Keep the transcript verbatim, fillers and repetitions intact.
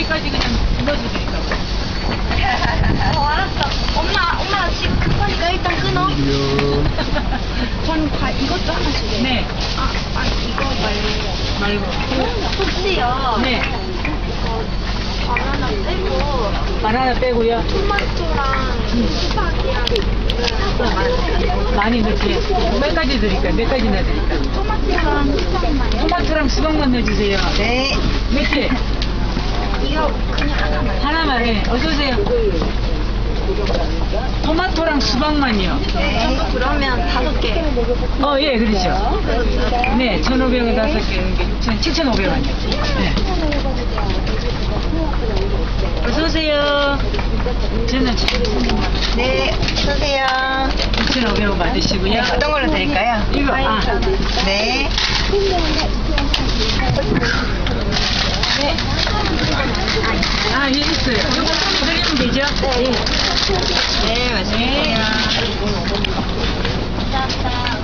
여기까지 그냥 넣어도 되니까. 어, 알았어. 엄마, 엄마 지금 급하니까 일단 끊어. 전 과, 이것도 하나씩 해. 네. 아, 아, 이거 말고. 말고. 혹시요? 네. 어, 바나나 빼고. 바나나 빼고요. 토마토랑 수박이랑 많이 넣게. 몇 가지 드릴까요? 몇 가지 넣어드릴까요? 토마토랑 수박만. 토마토랑 수박만 넣어주세요. 네. 몇 개? 이거 그냥 하나만. 하나만 해. 어서오세요. 토마토랑 수박만이요. 네. 그러면 다섯 개. 어, 예, 그렇죠. 네, 천오백 원 다섯 개, 육천, 칠천오백 원이요. 네. 어서오세요. 저는 네. 주세요. 육천오백 원 받으시고요. 어떤 걸로 드릴까요? 이거, 아. 네. 네. 아, 예, 있어요. 이거 드리면 되죠? 네. 네, 맞습니다. 네. 감사합니다.